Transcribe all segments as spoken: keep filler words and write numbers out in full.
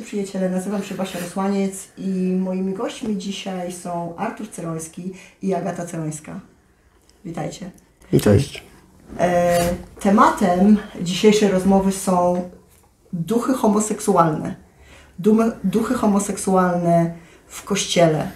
przyjaciele, nazywam się Basia Rosłaniec i moimi gośćmi dzisiaj są Artur Ceroński i Agata Cerońska. Witajcie. Cześć. E, tematem dzisiejszej rozmowy są duchy homoseksualne. Dumy, duchy homoseksualne w Kościele.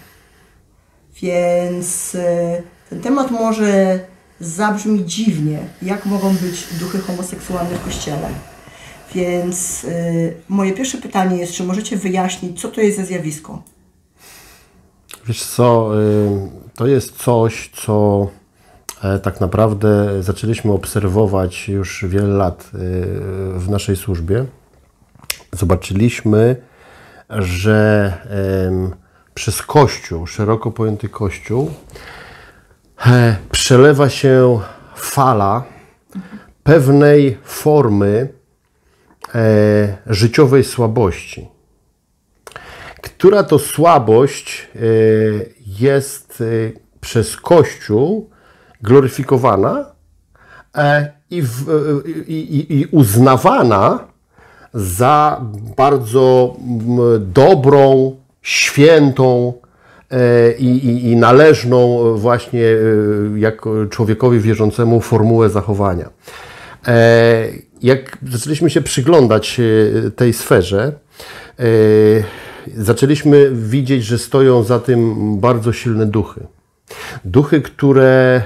Więc e, ten temat może zabrzmi dziwnie, jak mogą być duchy homoseksualne w Kościele. Więc y, moje pierwsze pytanie jest, czy możecie wyjaśnić, co to jest za zjawisko? Wiesz co, y, to jest coś, co y, tak naprawdę zaczęliśmy obserwować już wiele lat y, w naszej służbie. Zobaczyliśmy, że y, przez Kościół, szeroko pojęty Kościół, y, przelewa się fala pewnej formy E, życiowej słabości, która to słabość e, jest e, przez Kościół gloryfikowana e, i, w, e, i, i uznawana za bardzo m, dobrą, świętą e, i, i, i należną właśnie e, jak człowiekowi wierzącemu formułę zachowania. E, Jak zaczęliśmy się przyglądać tej sferze, zaczęliśmy widzieć, że stoją za tym bardzo silne duchy. Duchy, które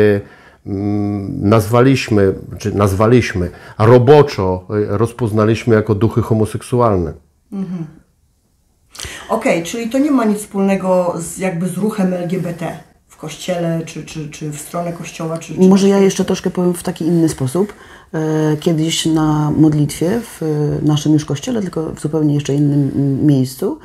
nazwaliśmy, czy nazwaliśmy roboczo, rozpoznaliśmy jako duchy homoseksualne. Mhm. Okej, okay, czyli to nie ma nic wspólnego z, jakby z ruchem L G B T w Kościele, czy, czy, czy w stronę Kościoła? Czy, czy Może ja jeszcze troszkę powiem w taki inny sposób. Kiedyś na modlitwie w naszym już kościele, tylko w zupełnie jeszcze innym miejscu,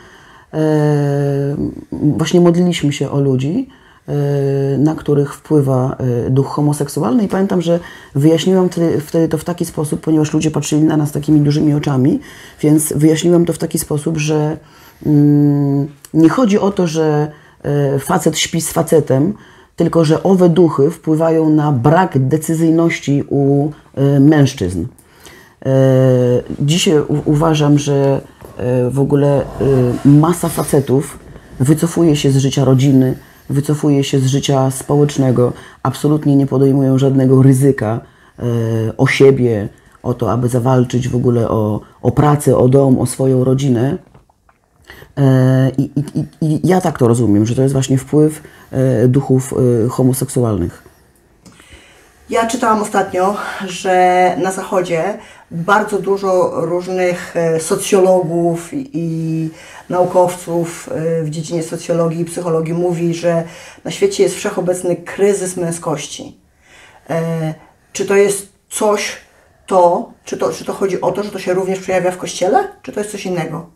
właśnie modliliśmy się o ludzi, na których wpływa duch homoseksualny i pamiętam, że wyjaśniłam wtedy to w taki sposób, ponieważ ludzie patrzyli na nas takimi dużymi oczami, więc wyjaśniłam to w taki sposób, że nie chodzi o to, że facet śpi z facetem, tylko że owe duchy wpływają na brak decyzyjności u y, mężczyzn. Y, dzisiaj u, uważam, że y, w ogóle y, masa facetów wycofuje się z życia rodziny, wycofuje się z życia społecznego, absolutnie nie podejmują żadnego ryzyka y, o siebie, o to, aby zawalczyć w ogóle o, o pracę, o dom, o swoją rodzinę. I, i, I ja tak to rozumiem, że to jest właśnie wpływ duchów homoseksualnych. Ja czytałam ostatnio, że na Zachodzie bardzo dużo różnych socjologów i naukowców w dziedzinie socjologii i psychologii mówi, że na świecie jest wszechobecny kryzys męskości. Czy to jest coś to, czy to, czy to chodzi o to, że to się również przejawia w Kościele, czy to jest coś innego?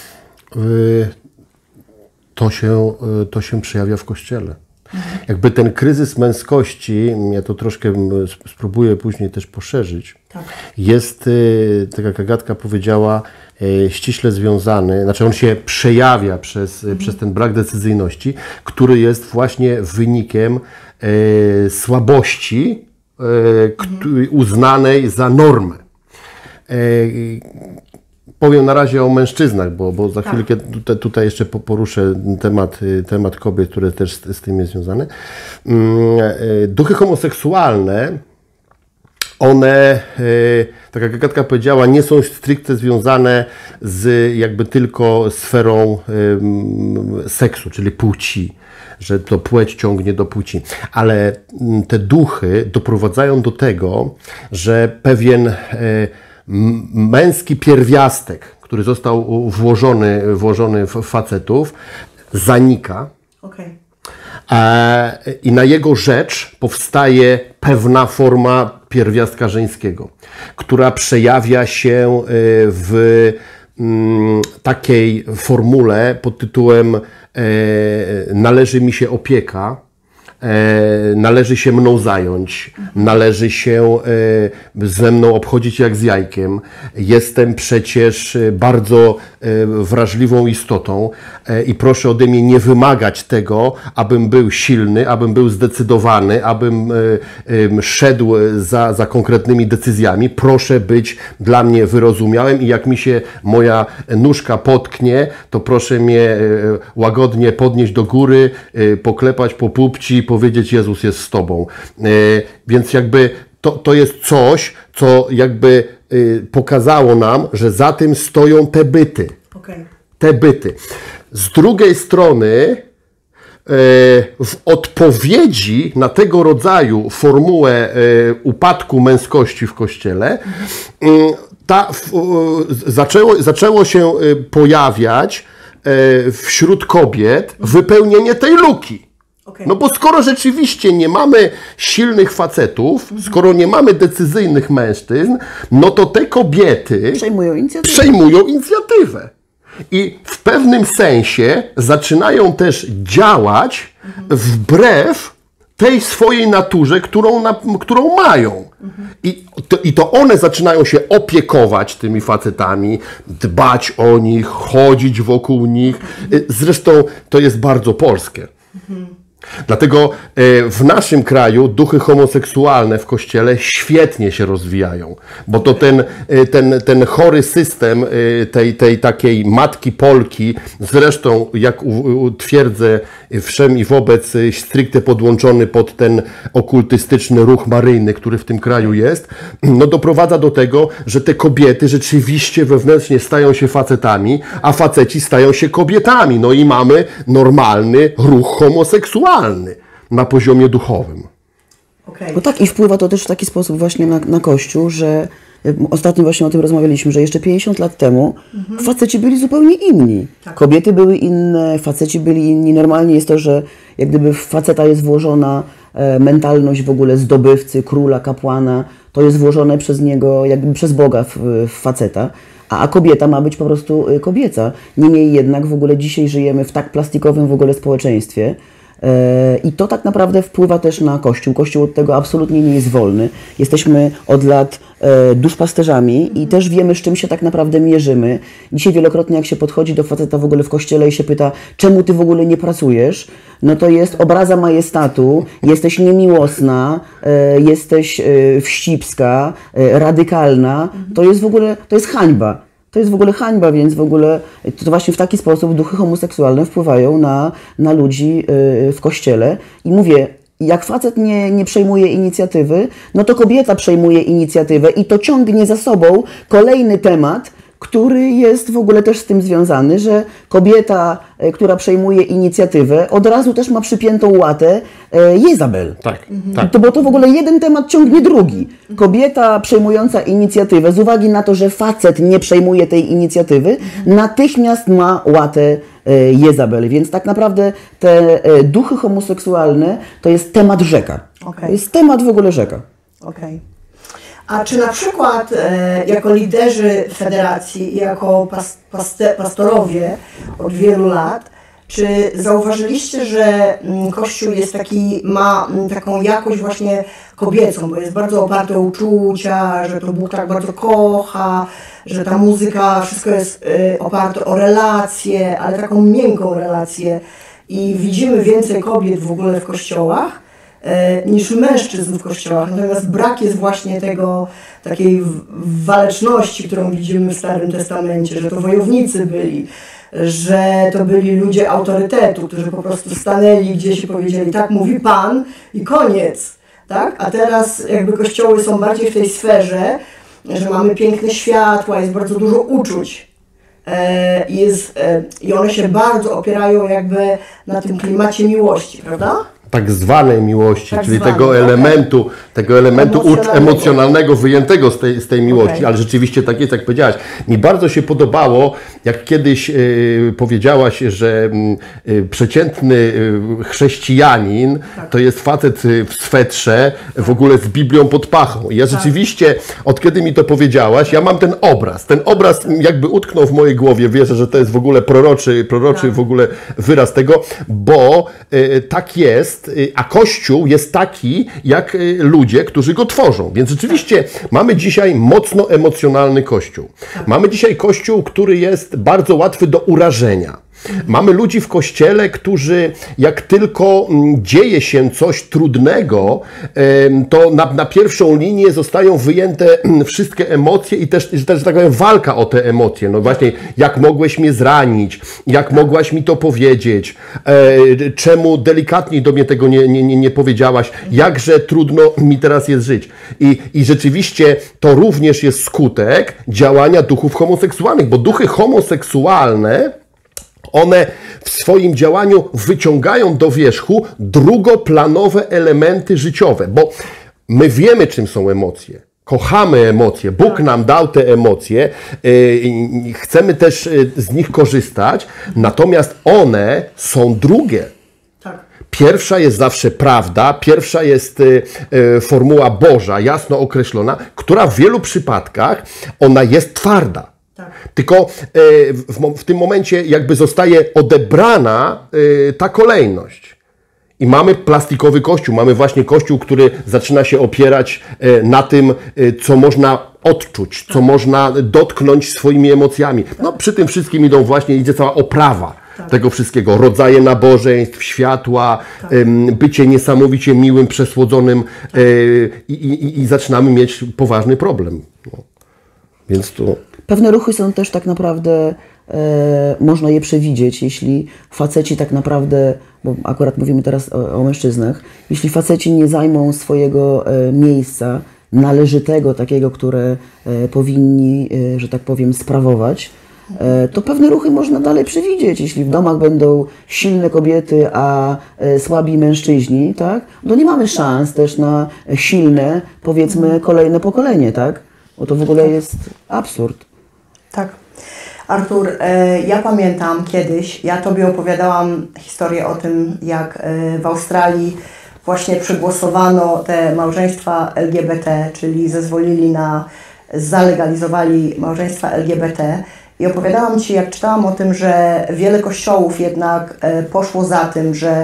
To się, to się przejawia w Kościele. Mhm. Jakby ten kryzys męskości, ja to troszkę spróbuję później też poszerzyć, tak. Jest, tak jak Agatka powiedziała, ściśle związany, znaczy on się przejawia przez, mhm. przez ten brak decyzyjności, który jest właśnie wynikiem e, słabości e, mhm. uznanej za normę. E, Powiem na razie o mężczyznach, bo, bo za tak. chwilkę tutaj, tutaj jeszcze poruszę temat, temat kobiet, które też z, z tym jest związane. Duchy homoseksualne, one, tak jak Agatka powiedziała, nie są stricte związane z jakby tylko sferą seksu, czyli płci, że to płeć ciągnie do płci. Ale te duchy doprowadzają do tego, że pewien męski pierwiastek, który został włożony, włożony w facetów, zanika. Okay. E, I na jego rzecz powstaje pewna forma pierwiastka żeńskiego, która przejawia się w m, takiej formule pod tytułem e, należy mi się opieka, e, należy się mną zająć, należy się e, ze mną obchodzić jak z jajkiem. Jestem przecież bardzo e, wrażliwą istotą e, i proszę ode mnie nie wymagać tego, abym był silny, abym był zdecydowany, abym e, e, szedł za, za konkretnymi decyzjami. Proszę być dla mnie wyrozumiałym i jak mi się moja nóżka potknie, to proszę mnie e, łagodnie podnieść do góry, e, poklepać po pupci, powiedzieć Jezus jest z Tobą. E, więc jakby to, to jest coś, co jakby e, pokazało nam, że za tym stoją te byty. Okay. Te byty. Z drugiej strony e, w odpowiedzi na tego rodzaju formułę e, upadku męskości w Kościele e, ta, w, e, zaczęło, zaczęło się e, pojawiać e, wśród kobiet wypełnienie tej luki. Okay. No bo skoro rzeczywiście nie mamy silnych facetów, mhm. skoro nie mamy decyzyjnych mężczyzn, no to te kobiety przejmują inicjatywę. przejmują inicjatywę. I w pewnym sensie zaczynają też działać mhm. wbrew tej swojej naturze, którą, na, którą mają. Mhm. I, to, I to one zaczynają się opiekować tymi facetami, dbać o nich, chodzić wokół nich. Mhm. Zresztą to jest bardzo polskie. Mhm. Dlatego w naszym kraju duchy homoseksualne w Kościele świetnie się rozwijają, bo to ten, ten, ten chory system tej, tej takiej matki Polki, zresztą jak twierdzę wszem i wobec stricte podłączony pod ten okultystyczny ruch maryjny, który w tym kraju jest, no doprowadza do tego, że te kobiety rzeczywiście wewnętrznie stają się facetami, a faceci stają się kobietami. No i mamy normalny ruch homoseksualny na poziomie duchowym. Okay. No tak, i wpływa to też w taki sposób właśnie na, na Kościół, że ostatnio właśnie o tym rozmawialiśmy, że jeszcze pięćdziesiąt lat temu mhm. faceci byli zupełnie inni. Tak. Kobiety były inne, faceci byli inni. Normalnie jest to, że jak gdyby w faceta jest włożona e, mentalność w ogóle zdobywcy, króla, kapłana, to jest włożone przez niego, jakby przez Boga w, w faceta. A, a kobieta ma być po prostu kobieca. Niemniej jednak w ogóle dzisiaj żyjemy w tak plastikowym w ogóle społeczeństwie, i to tak naprawdę wpływa też na Kościół. Kościół od tego absolutnie nie jest wolny. Jesteśmy od lat e, duszpasterzami i też wiemy, z czym się tak naprawdę mierzymy. Dzisiaj wielokrotnie jak się podchodzi do faceta w ogóle w kościele i się pyta, czemu ty w ogóle nie pracujesz, no to jest obraza majestatu, jesteś niemiłosna, e, jesteś e, wścibska, e, radykalna. To jest w ogóle, to jest hańba. To jest w ogóle hańba, więc w ogóle to właśnie w taki sposób duchy homoseksualne wpływają na, na ludzi yy, w Kościele. I mówię, jak facet nie, nie przejmuje inicjatywy, no to kobieta przejmuje inicjatywę i to ciągnie za sobą kolejny temat, który jest w ogóle też z tym związany, że kobieta, która przejmuje inicjatywę, od razu też ma przypiętą łatę Jezabel. Tak, mhm. tak. To, bo to w ogóle jeden temat ciągnie drugi. Kobieta przejmująca inicjatywę, z uwagi na to, że facet nie przejmuje tej inicjatywy, mhm. natychmiast ma łatę Jezabel. Więc tak naprawdę te duchy homoseksualne to jest temat rzeka. Okay. To jest temat w ogóle rzeka. Okay. A czy na przykład e, jako liderzy federacji i jako pas, paste, pastorowie od wielu lat, czy zauważyliście, że m, Kościół jest taki, ma m, taką jakość właśnie kobiecą, bo jest bardzo oparty o uczucia, że to Bóg tak bardzo kocha, że ta muzyka, wszystko jest e, oparte o relacje, ale taką miękką relację i widzimy więcej kobiet w ogóle w kościołach, niż mężczyzn w kościołach. Natomiast brak jest właśnie tego, takiej waleczności, którą widzimy w Starym Testamencie, że to wojownicy byli, że to byli ludzie autorytetu, którzy po prostu stanęli gdzieś i powiedzieli, tak mówi Pan i koniec. Tak? A teraz jakby kościoły są bardziej w tej sferze, że mamy piękne światła, jest bardzo dużo uczuć. Jest, i one się bardzo opierają jakby na tym klimacie miłości, prawda? Tak zwanej miłości, tak czyli zwane, tego okay. elementu, tego elementu emocjonalnego, emocjonalnego wyjętego z tej, z tej miłości, okay. ale rzeczywiście tak jest, jak powiedziałaś. Mi bardzo się podobało, jak kiedyś y, powiedziałaś, że y, przeciętny y, chrześcijanin tak. to jest facet w swetrze, tak. w ogóle z Biblią pod pachą. I ja tak. rzeczywiście, od kiedy mi to powiedziałaś, ja mam ten obraz. Ten obraz jakby utknął w mojej głowie. Wierzę, że to jest w ogóle proroczy, proroczy tak. w ogóle wyraz tego, bo y, tak jest, jest, a Kościół jest taki, jak ludzie, którzy go tworzą. Więc rzeczywiście mamy dzisiaj mocno emocjonalny Kościół. Mamy dzisiaj Kościół, który jest bardzo łatwy do urażenia. Mamy ludzi w Kościele, którzy jak tylko dzieje się coś trudnego, to na, na pierwszą linię zostają wyjęte wszystkie emocje i też, też, że tak powiem, walka o te emocje. No właśnie, jak mogłeś mnie zranić, jak mogłaś mi to powiedzieć, czemu delikatniej do mnie tego nie, nie, nie powiedziałaś, jakże trudno mi teraz jest żyć. I, I rzeczywiście to również jest skutek działania duchów homoseksualnych, bo duchy homoseksualne, one w swoim działaniu wyciągają do wierzchu drugoplanowe elementy życiowe, bo my wiemy, czym są emocje. Kochamy emocje, Bóg nam dał te emocje, yy, chcemy też z nich korzystać, natomiast one są drugie. Pierwsza jest zawsze prawda, pierwsza jest y, y, formuła Boża, jasno określona, która w wielu przypadkach ona jest twarda. Tak. Tylko y, w, w tym momencie jakby zostaje odebrana y, ta kolejność. I mamy plastikowy kościół, mamy właśnie kościół, który zaczyna się opierać y, na tym, y, co można odczuć, co można dotknąć swoimi emocjami. No przy tym wszystkim idą właśnie, idzie cała oprawa. Tak. Tego wszystkiego, rodzaje nabożeństw, światła, tak. ym, bycie niesamowicie miłym, przesłodzonym tak. yy, i, i, i zaczynamy mieć poważny problem. No. Więc to... Pewne ruchy są też tak naprawdę, e, można je przewidzieć, jeśli faceci tak naprawdę, bo akurat mówimy teraz o, o mężczyznach, jeśli faceci nie zajmą swojego e, miejsca należytego, takiego, które e, powinni, e, że tak powiem, sprawować, to pewne ruchy można dalej przewidzieć. Jeśli w domach będą silne kobiety, a słabi mężczyźni, tak, to nie mamy szans też na silne, powiedzmy, kolejne pokolenie, tak? Bo to w ogóle jest absurd. Tak. Artur, ja pamiętam kiedyś, ja Tobie opowiadałam historię o tym, jak w Australii właśnie przegłosowano te małżeństwa L G B T, czyli zezwolili na, zalegalizowali małżeństwa L G B T. I opowiadałam Ci, jak czytałam o tym, że wiele kościołów jednak poszło za tym, że,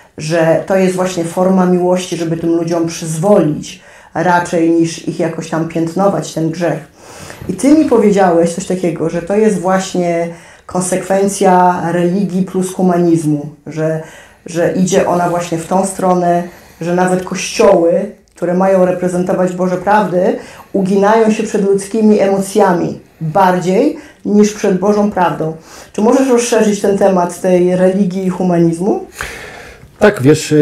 że to jest właśnie forma miłości, żeby tym ludziom przyzwolić, raczej niż ich jakoś tam piętnować, ten grzech. I Ty mi powiedziałeś coś takiego, że to jest właśnie konsekwencja religii plus humanizmu, że, że idzie ona właśnie w tą stronę, że nawet kościoły, które mają reprezentować Boże prawdy, uginają się przed ludzkimi emocjami bardziej niż przed Bożą prawdą. Czy możesz rozszerzyć ten temat tej religii i humanizmu? Tak, wiesz,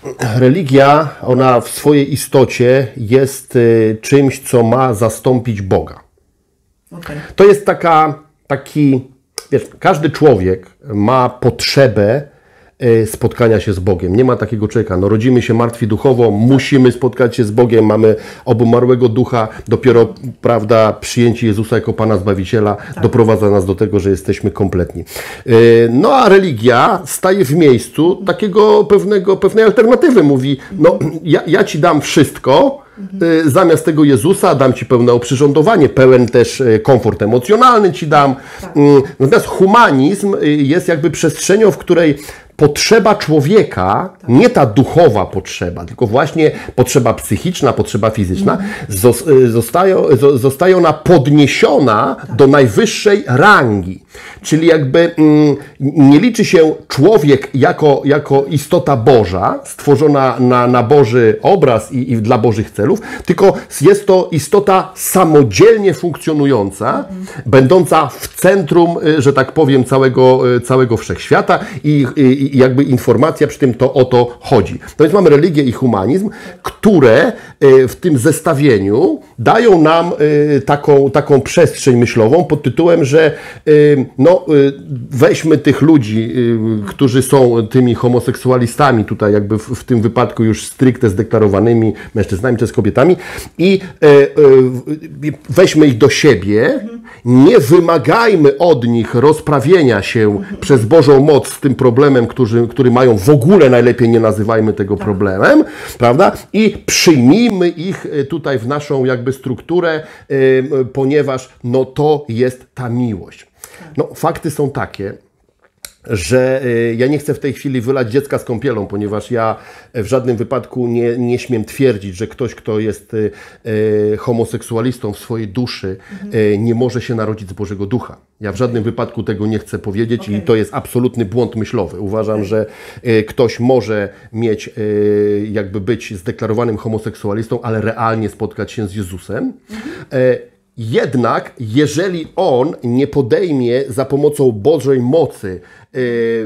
religia, ona w swojej istocie jest czymś, co ma zastąpić Boga. Okay. To jest taka, taki, wiesz, każdy człowiek ma potrzebę spotkania się z Bogiem. Nie ma takiego człowieka. No, rodzimy się martwi duchowo, musimy spotkać się z Bogiem, mamy obumarłego ducha, dopiero, prawda, przyjęcie Jezusa jako Pana Zbawiciela tak. doprowadza nas do tego, że jesteśmy kompletni. No a religia staje w miejscu takiego pewnego, pewnej alternatywy. Mówi, no ja, ja Ci dam wszystko, mhm. zamiast tego Jezusa dam Ci pełne oprzyrządowanie, pełen też komfort emocjonalny Ci dam. Tak. Natomiast humanizm jest jakby przestrzenią, w której potrzeba człowieka, nie ta duchowa potrzeba, tylko właśnie potrzeba psychiczna, potrzeba fizyczna, zostaje, zostaje ona podniesiona do najwyższej rangi. Czyli jakby mm, nie liczy się człowiek jako, jako istota Boża, stworzona na, na Boży obraz i, i dla Bożych celów, tylko jest to istota samodzielnie funkcjonująca, mhm. będąca w centrum, że tak powiem, całego, całego wszechświata i, i I jakby informacja przy tym, to o to chodzi. No więc mamy religię i humanizm, które w tym zestawieniu dają nam taką, taką przestrzeń myślową pod tytułem, że no, weźmy tych ludzi, którzy są tymi homoseksualistami, tutaj jakby w, w tym wypadku już stricte zdeklarowanymi mężczyznami czy z kobietami i weźmy ich do siebie, nie wymagajmy od nich rozprawienia się przez Bożą moc z tym problemem, który, który mają, w ogóle najlepiej nie nazywajmy tego problemem, prawda? I przyjmijmy ich tutaj w naszą jakby strukturę, ponieważ no to jest ta miłość. No fakty są takie, że ja nie chcę w tej chwili wylać dziecka z kąpielą, ponieważ ja w żadnym wypadku nie, nie śmiem twierdzić, że ktoś, kto jest homoseksualistą w swojej duszy, mhm. nie może się narodzić z Bożego Ducha. Ja w żadnym wypadku tego nie chcę powiedzieć okay. i to jest absolutny błąd myślowy. Uważam, okay. że ktoś może mieć, jakby być zdeklarowanym homoseksualistą, ale realnie spotkać się z Jezusem. Mhm. Jednak, jeżeli on nie podejmie za pomocą Bożej mocy yy,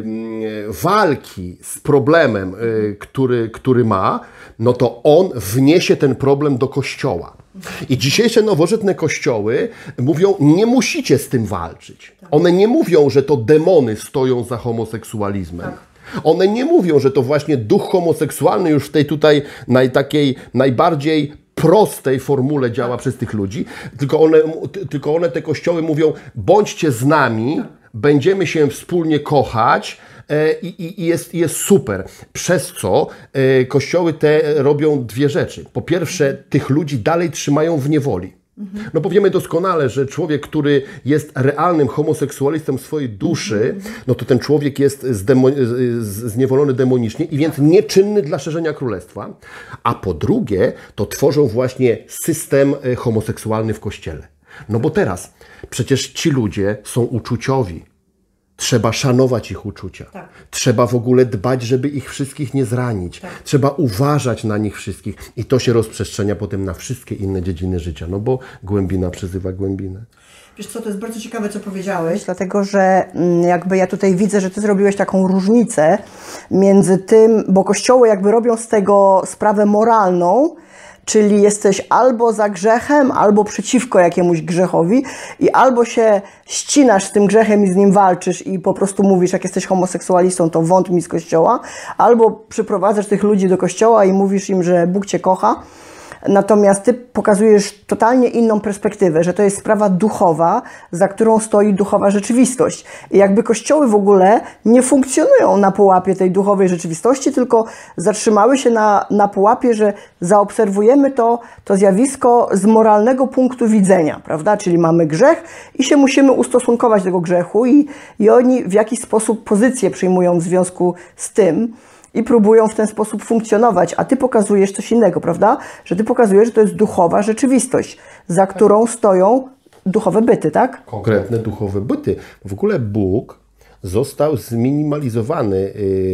walki z problemem, yy, który, który ma, no to on wniesie ten problem do Kościoła. I dzisiejsze nowożytne kościoły mówią, nie musicie z tym walczyć. One nie mówią, że to demony stoją za homoseksualizmem. One nie mówią, że to właśnie duch homoseksualny już w tej tutaj naj, takiej najbardziej prostej formule działa przez tych ludzi, tylko one, tylko one te kościoły mówią, bądźcie z nami, będziemy się wspólnie kochać e, i, i jest, jest super. Przez co e, kościoły te robią dwie rzeczy. Po pierwsze, tych ludzi dalej trzymają w niewoli. No bo wiemy doskonale, że człowiek, który jest realnym homoseksualistą swojej duszy, no to ten człowiek jest zdemo, zniewolony demonicznie i więc nieczynny dla szerzenia królestwa. A po drugie, to tworzą właśnie system homoseksualny w Kościele. No bo teraz przecież ci ludzie są uczuciowi. Trzeba szanować ich uczucia. Tak. Trzeba w ogóle dbać, żeby ich wszystkich nie zranić. Tak. Trzeba uważać na nich wszystkich. I to się rozprzestrzenia potem na wszystkie inne dziedziny życia. No bo głębina przyzywa głębinę. Wiesz co, to jest bardzo ciekawe, co powiedziałeś, dlatego że jakby ja tutaj widzę, że ty zrobiłeś taką różnicę między tym, bo kościoły jakby robią z tego sprawę moralną, czyli jesteś albo za grzechem, albo przeciwko jakiemuś grzechowi i albo się ścinasz z tym grzechem i z nim walczysz i po prostu mówisz, jak jesteś homoseksualistą, to wąt mi z kościoła, albo przyprowadzasz tych ludzi do kościoła i mówisz im, że Bóg cię kocha. Natomiast ty pokazujesz totalnie inną perspektywę, że to jest sprawa duchowa, za którą stoi duchowa rzeczywistość. I jakby kościoły w ogóle nie funkcjonują na pułapie tej duchowej rzeczywistości, tylko zatrzymały się na, na pułapie, że zaobserwujemy to, to zjawisko z moralnego punktu widzenia, prawda? Czyli mamy grzech i się musimy ustosunkować do tego grzechu i, i oni w jakiś sposób pozycję przyjmują w związku z tym, i próbują w ten sposób funkcjonować, a ty pokazujesz coś innego, prawda? Że ty pokazujesz, że to jest duchowa rzeczywistość, za którą stoją duchowe byty, tak? Konkretne duchowe byty. W ogóle Bóg został zminimalizowany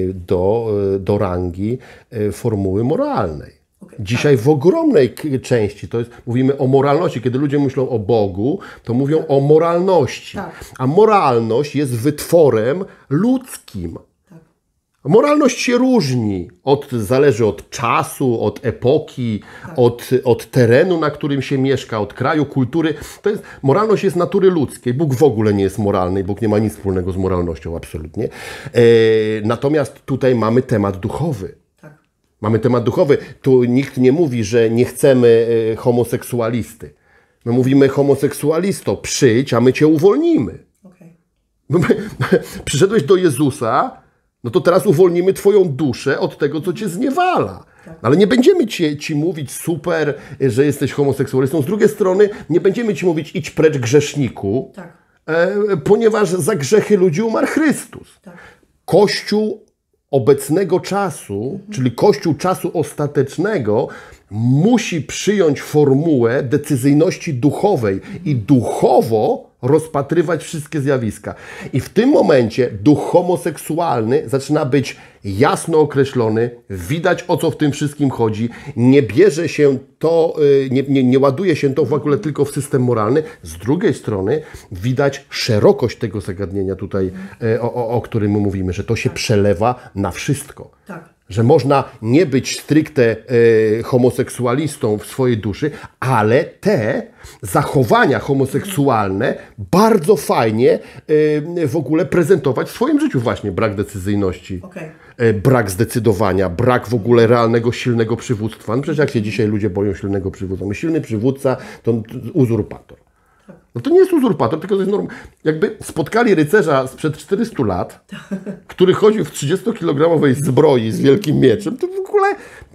do, do rangi formuły moralnej. Okay, Dzisiaj tak. w ogromnej części, to jest, mówimy o moralności, kiedy ludzie myślą o Bogu, to mówią tak. o moralności. Tak. A moralność jest wytworem ludzkim. Moralność się różni, od, zależy od czasu, od epoki, tak. od, od terenu, na którym się mieszka, od kraju, kultury. To jest, moralność jest natury ludzkiej. Bóg w ogóle nie jest moralny, Bóg nie ma nic wspólnego z moralnością, absolutnie. E, natomiast tutaj mamy temat duchowy. Tak. Mamy temat duchowy. Tu nikt nie mówi, że nie chcemy e, homoseksualisty. My mówimy, homoseksualisto, przyjdź, a my cię uwolnimy. Okay. Przyszedłeś do Jezusa, no to teraz uwolnimy twoją duszę od tego, co cię zniewala. Tak. Ale nie będziemy ci, ci mówić super, że jesteś homoseksualistą. Z drugiej strony nie będziemy ci mówić idź precz grzeszniku, tak. e, ponieważ za grzechy ludzi umarł Chrystus. Tak. Kościół obecnego czasu, mhm. czyli Kościół czasu ostatecznego, musi przyjąć formułę decyzyjności duchowej mhm. i duchowo rozpatrywać wszystkie zjawiska. I w tym momencie duch homoseksualny zaczyna być jasno określony, widać, o co w tym wszystkim chodzi, nie bierze się to, nie, nie, nie ładuje się to w ogóle tylko w system moralny. Z drugiej strony widać szerokość tego zagadnienia tutaj, o, o, o którym my mówimy, że to się przelewa na wszystko. Tak. Że można nie być stricte e, homoseksualistą w swojej duszy, ale te zachowania homoseksualne bardzo fajnie e, w ogóle prezentować w swoim życiu. Właśnie brak decyzyjności, okay. e, brak zdecydowania, brak w ogóle realnego, silnego przywództwa. No przecież jak się dzisiaj ludzie boją silnego przywódcy. Silny przywódca to uzurpator. No to nie jest uzurpator, tylko to jest norm... Jakby spotkali rycerza sprzed czterystu lat, który chodził w trzydziestokilogramowej zbroi z wielkim mieczem, to w ogóle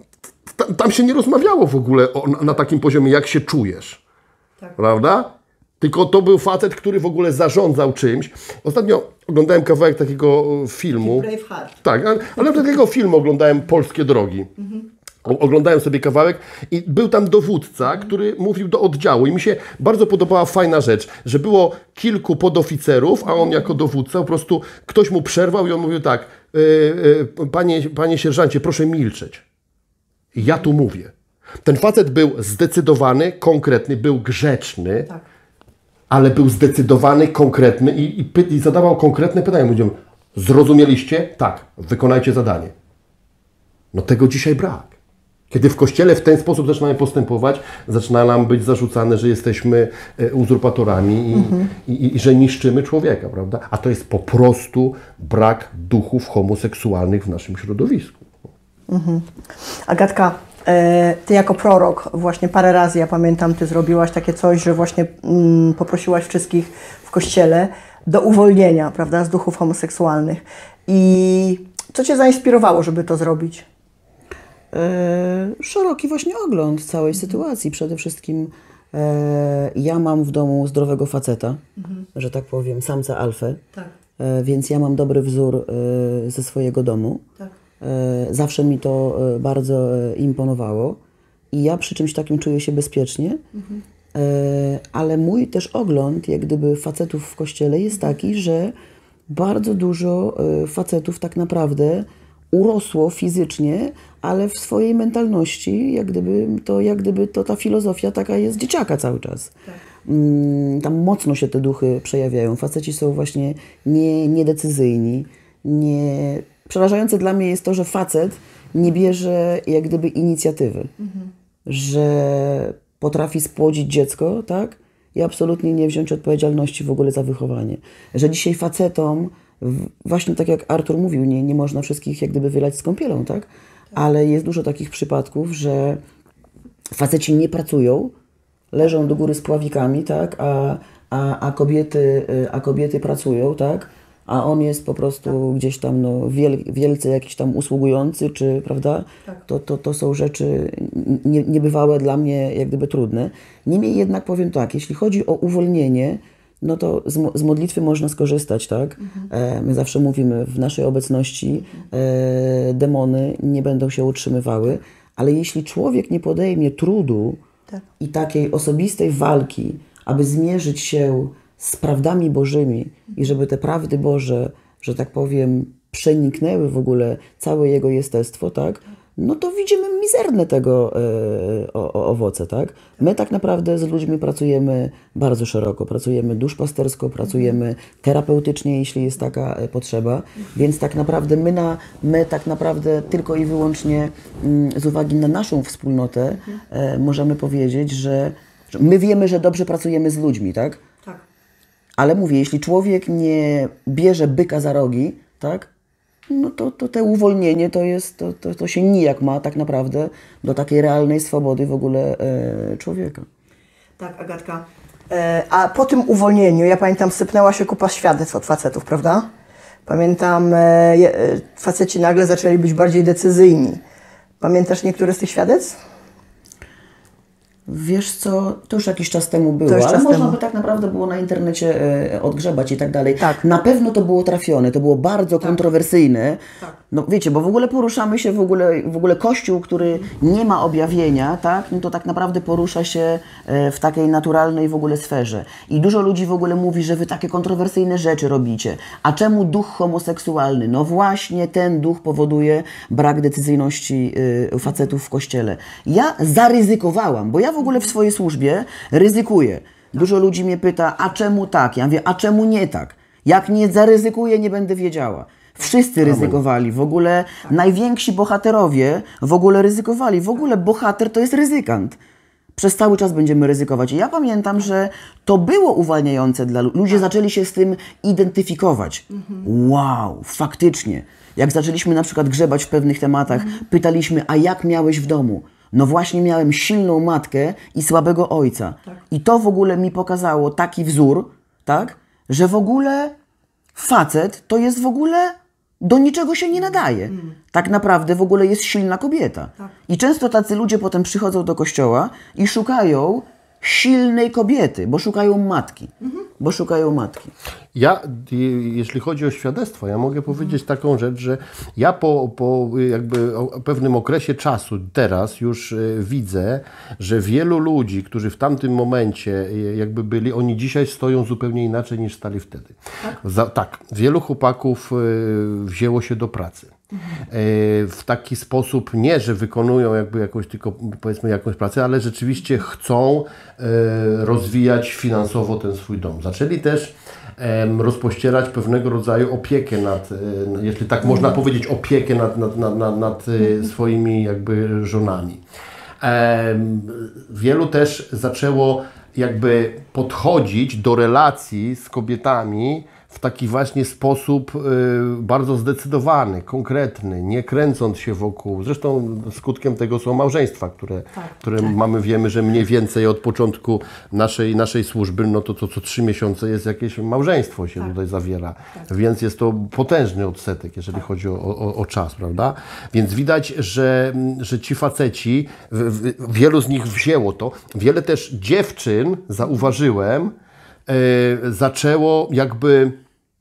tam, tam się nie rozmawiało w ogóle o, na, na takim poziomie, jak się czujesz. Tak. Prawda? Tylko to był facet, który w ogóle zarządzał czymś. Ostatnio oglądałem kawałek takiego filmu. Braveheart. Tak, ale, ale takiego filmu oglądałem Polskie Drogi. Mhm. Oglądałem sobie kawałek i był tam dowódca, który mówił do oddziału i mi się bardzo podobała fajna rzecz, że było kilku podoficerów, a on jako dowódca po prostu ktoś mu przerwał i on mówił tak, yy, yy, panie, panie sierżancie, proszę milczeć. Ja tu mówię. Ten facet był zdecydowany, konkretny, był grzeczny, tak. ale był zdecydowany, konkretny i, i, py, i zadawał konkretne pytania. Mówił, zrozumieliście? Tak, wykonajcie zadanie. No tego dzisiaj brak. Kiedy w Kościele w ten sposób zaczynamy postępować, zaczyna nam być zarzucane, że jesteśmy uzurpatorami i, mhm. i, i, i że niszczymy człowieka, prawda? A to jest po prostu brak duchów homoseksualnych w naszym środowisku. Mhm. Agatka, Ty jako prorok właśnie parę razy, ja pamiętam, Ty zrobiłaś takie coś, że właśnie mm, poprosiłaś wszystkich w Kościele do uwolnienia, prawda, z duchów homoseksualnych. I co Cię zainspirowało, żeby to zrobić? E, szeroki właśnie ogląd całej sytuacji. Przede wszystkim e, ja mam w domu zdrowego faceta, mhm. że tak powiem, samca alfę, tak. e, więc ja mam dobry wzór e, ze swojego domu. Tak. E, zawsze mi to e, bardzo e, imponowało i ja przy czymś takim czuję się bezpiecznie, mhm. e, ale mój też ogląd, jak gdyby facetów w Kościele jest taki, że bardzo dużo e, facetów tak naprawdę urosło fizycznie, ale w swojej mentalności, jak gdyby to, jak gdyby to ta filozofia taka jest dzieciaka cały czas. Tak. Mm, tam mocno się te duchy przejawiają. Faceci są właśnie nie, niedecyzyjni. Nie... Przerażające dla mnie jest to, że facet nie bierze jak gdyby inicjatywy. Mhm. Że potrafi spłodzić dziecko, tak? I absolutnie nie wziąć odpowiedzialności w ogóle za wychowanie. Że dzisiaj facetom, właśnie tak jak Artur mówił, nie, nie można wszystkich jak gdyby wylać z kąpielą, tak? Ale jest dużo takich przypadków, że faceci nie pracują, leżą do góry z pławikami, tak? A, a, a, kobiety, a kobiety pracują, tak? A on jest po prostu gdzieś tam no, wiel, wielce jakiś tam usługujący, czy prawda? Tak. To, to, to są rzeczy nie, niebywałe dla mnie, jak gdyby trudne. Niemniej jednak powiem tak, jeśli chodzi o uwolnienie, no to z, z modlitwy można skorzystać, tak? Mhm. E, my zawsze mówimy, w naszej obecności e, demony nie będą się utrzymywały, ale jeśli człowiek nie podejmie trudu tak. i takiej osobistej walki, aby zmierzyć się z prawdami Bożymi i żeby te prawdy Boże, że tak powiem, przeniknęły w ogóle całe jego jestestwo, tak? No to widzimy mizerne tego e, o, o, owoce, tak? My tak naprawdę z ludźmi pracujemy bardzo szeroko. Pracujemy duszpastersko, pracujemy terapeutycznie, jeśli jest taka e, potrzeba. Więc tak naprawdę my, na, my tak naprawdę tylko i wyłącznie m, z uwagi na naszą wspólnotę e, możemy powiedzieć, że, że my wiemy, że dobrze pracujemy z ludźmi, tak? Tak. Ale mówię, jeśli człowiek nie bierze byka za rogi, tak? No to, to te uwolnienie to jest, to, to, to się nijak ma tak naprawdę do takiej realnej swobody w ogóle e, człowieka. Tak, Agatka. E, a po tym uwolnieniu, ja pamiętam, sypnęła się kupa świadectw od facetów, prawda? Pamiętam, e, faceci nagle zaczęli być bardziej decyzyjni. Pamiętasz niektóre z tych świadectw? Wiesz co, to już jakiś czas temu było, ale można temu. by tak naprawdę było na internecie e, odgrzebać i tak dalej. Tak. Na pewno to było trafione, to było bardzo tak. kontrowersyjne. Tak. No wiecie, bo w ogóle poruszamy się, w ogóle, w ogóle Kościół, który nie ma objawienia, tak, no to tak naprawdę porusza się e, w takiej naturalnej w ogóle sferze. I dużo ludzi w ogóle mówi, że wy takie kontrowersyjne rzeczy robicie. A czemu duch homoseksualny? No właśnie ten duch powoduje brak decyzyjności e, facetów w Kościele. Ja zaryzykowałam, bo ja w w ogóle w swojej służbie ryzykuję. Dużo ludzi mnie pyta, a czemu tak? Ja mówię, a czemu nie tak? Jak nie zaryzykuję, nie będę wiedziała. Wszyscy ryzykowali. W ogóle tak. najwięksi bohaterowie w ogóle ryzykowali. W ogóle bohater to jest ryzykant. Przez cały czas będziemy ryzykować. I ja pamiętam, że to było uwalniające dla ludzi. Ludzie zaczęli się z tym identyfikować. Mhm. Wow, faktycznie. Jak zaczęliśmy na przykład grzebać w pewnych tematach, mhm. pytaliśmy, a jak miałeś w domu? No właśnie miałem silną matkę i słabego ojca. Tak. I to w ogóle mi pokazało taki wzór, tak, że w ogóle facet to jest w ogóle do niczego się nie nadaje. Mm. Tak naprawdę w ogóle jest silna kobieta. Tak. I często tacy ludzie potem przychodzą do kościoła i szukają silnej kobiety, bo szukają matki. Mhm. Bo szukają matki. Ja, jeśli chodzi o świadectwo, ja mogę powiedzieć taką rzecz, że ja po, po jakby pewnym okresie czasu teraz już widzę, że wielu ludzi, którzy w tamtym momencie jakby byli, oni dzisiaj stoją zupełnie inaczej niż stali wtedy. Tak, Za, tak wielu chłopaków wzięło się do pracy. Mhm. W taki sposób, nie, że wykonują jakby jakąś tylko powiedzmy jakąś pracę, ale rzeczywiście chcą rozwijać finansowo ten swój dom. Zaczęli też rozpościerać pewnego rodzaju opiekę nad, jeśli tak można powiedzieć, opiekę nad, nad, nad, nad, nad swoimi jakby żonami. Wielu też zaczęło jakby podchodzić do relacji z kobietami w taki właśnie sposób y, bardzo zdecydowany, konkretny, nie kręcąc się wokół. Zresztą skutkiem tego są małżeństwa, które, tak, które tak. mamy, wiemy, że mniej więcej od początku naszej, naszej służby, no to, to co trzy miesiące jest jakieś małżeństwo się tak. tutaj zawiera. Tak. Więc jest to potężny odsetek, jeżeli tak. chodzi o, o, o czas, prawda? Więc widać, że, że ci faceci, w, w, wielu z nich wzięło to. Wiele też dziewczyn, zauważyłem, Yy, zaczęło jakby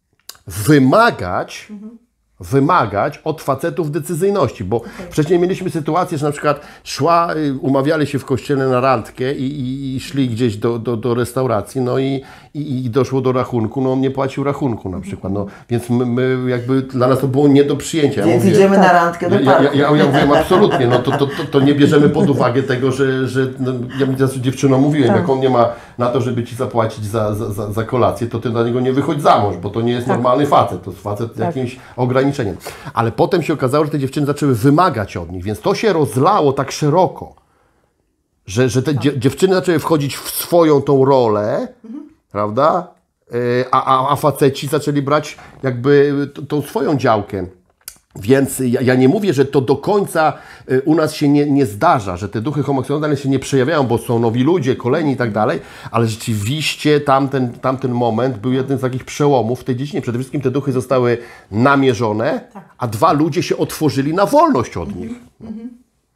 wymagać, mhm. wymagać od facetów decyzyjności, bo okay. wcześniej mieliśmy sytuację, że na przykład szła, umawiali się w kościele na randkę i, i, i szli gdzieś do, do, do restauracji, no i, i, i doszło do rachunku, no on nie płacił rachunku na przykład, no więc my, my jakby dla nas to było nie do przyjęcia. Więc ja idziemy na randkę do parku. Ja, ja, ja mówiłem absolutnie, no to, to, to, to nie bierzemy pod uwagę tego, że, że no, ja mi teraz dziewczynom mówiłem, tak. jak on nie ma na to, żeby ci zapłacić za, za, za kolację, to ty dla niego nie wychodź za mąż, bo to nie jest tak. normalny facet, to jest facet tak. jakimś ograniczeniem. Ale potem się okazało, że te dziewczyny zaczęły wymagać od nich, więc to się rozlało tak szeroko, że, że te tak. dziewczyny zaczęły wchodzić w swoją tą rolę, mhm. prawda? A, a, a faceci zaczęli brać jakby t- tą swoją działkę. Więc ja, ja nie mówię, że to do końca u nas się nie, nie zdarza, że te duchy homoseksualne się nie przejawiają, bo są nowi ludzie, kolejni i tak dalej, ale rzeczywiście tamten, tamten moment był jednym z takich przełomów w tej dziedzinie. Przede wszystkim te duchy zostały namierzone, a dwa ludzie się otworzyli na wolność od nich. Mhm.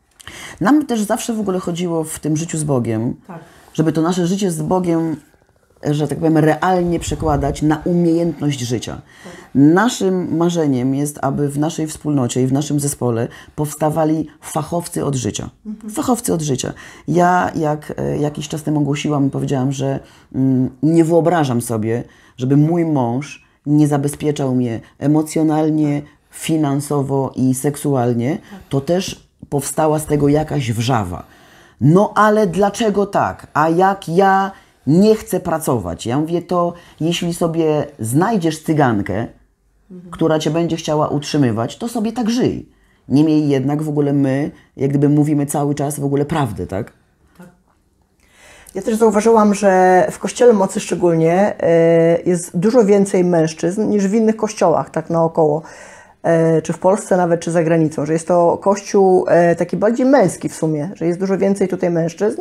Nam też zawsze w ogóle chodziło w tym życiu z Bogiem, tak. żeby to nasze życie z Bogiem, że tak powiem, realnie przekładać na umiejętność życia. Tak. Naszym marzeniem jest, aby w naszej wspólnocie i w naszym zespole powstawali fachowcy od życia. Mhm. Fachowcy od życia. Ja, jak e, jakiś czas temu ogłosiłam, powiedziałam, że mm, nie wyobrażam sobie, żeby mój mąż nie zabezpieczał mnie emocjonalnie, finansowo i seksualnie. To też powstała z tego jakaś wrzawa. No ale dlaczego tak? A jak ja nie chcę pracować? Ja mówię, to jeśli sobie znajdziesz cygankę, mhm. która cię będzie chciała utrzymywać, to sobie tak żyj. Niemniej jednak w ogóle my, jak gdyby mówimy cały czas w ogóle prawdę, tak? Tak. Ja też zauważyłam, że w Kościele Mocy szczególnie jest dużo więcej mężczyzn niż w innych kościołach, tak naokoło. Czy w Polsce nawet, czy za granicą, że jest to kościół taki bardziej męski w sumie, że jest dużo więcej tutaj mężczyzn.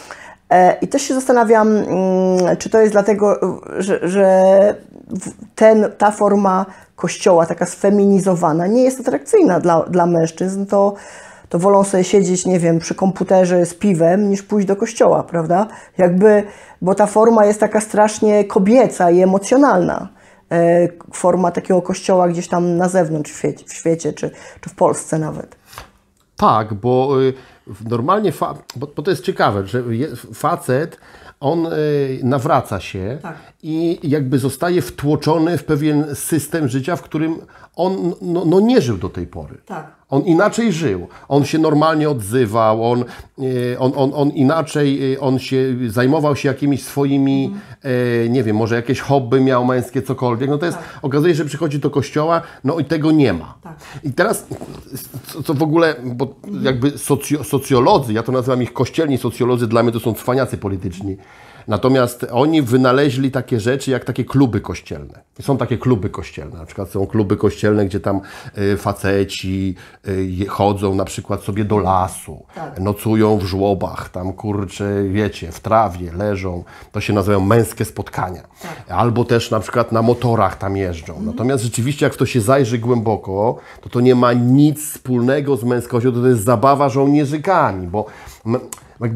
I też się zastanawiam, czy to jest dlatego, że, że ten, ta forma kościoła, taka sfeminizowana, nie jest atrakcyjna dla, dla mężczyzn, to, to wolą sobie siedzieć, nie wiem, przy komputerze z piwem, niż pójść do kościoła, prawda? Jakby, bo ta forma jest taka strasznie kobieca i emocjonalna. Forma takiego kościoła gdzieś tam na zewnątrz w świecie, w świecie czy, czy w Polsce nawet. Tak, bo normalnie, fa- bo, bo to jest ciekawe, że facet, on nawraca się tak. i jakby zostaje wtłoczony w pewien system życia, w którym on no, no nie żył do tej pory. Tak. On inaczej żył. On się normalnie odzywał, on, on, on, on inaczej, on się zajmował się jakimiś swoimi, mhm. e, nie wiem, może jakieś hobby miał męskie, cokolwiek. No to jest, tak. okazuje się, że przychodzi do kościoła, no i tego nie ma. Tak. I teraz, co, co w ogóle, bo mhm. jakby socjo, socjolodzy, ja to nazywam ich kościelni socjolodzy, dla mnie to są cwaniacy polityczni. Natomiast oni wynaleźli takie rzeczy jak takie kluby kościelne. Są takie kluby kościelne, na przykład są kluby kościelne, gdzie tam y, faceci y, chodzą na przykład sobie do lasu, tak. nocują w żłobach, tam kurczę, wiecie, w trawie leżą. To się nazywają męskie spotkania. Tak. Albo też na przykład na motorach tam jeżdżą. Mhm. Natomiast rzeczywiście jak to się zajrzy głęboko, to to nie ma nic wspólnego z męskością, to, to jest zabawa żołnierzykami, bo m, jakby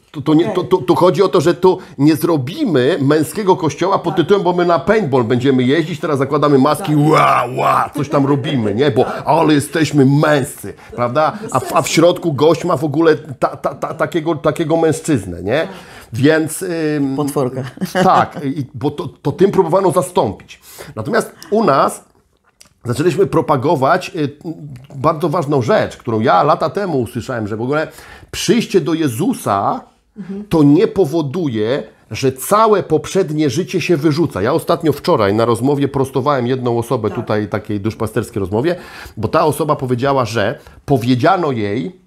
To, to, nie, to, to, to chodzi o to, że tu nie zrobimy męskiego kościoła pod tytułem, bo my na paintball będziemy jeździć, teraz zakładamy maski, ła, ła, coś tam robimy, nie? Bo ale jesteśmy męscy, prawda? A, w- a w środku gość ma w ogóle ta, ta, ta, takiego, takiego mężczyznę, nie? Więc... Ym, Potworka. tak, i- bo to, to tym próbowano zastąpić. Natomiast u nas zaczęliśmy propagować y, bardzo ważną rzecz, którą ja lata temu usłyszałem, że w ogóle przyjście do Jezusa to nie powoduje, że całe poprzednie życie się wyrzuca. Ja ostatnio wczoraj na rozmowie prostowałem jedną osobę tutaj, takiej duszpasterskiej rozmowie, bo ta osoba powiedziała, że powiedziano jej,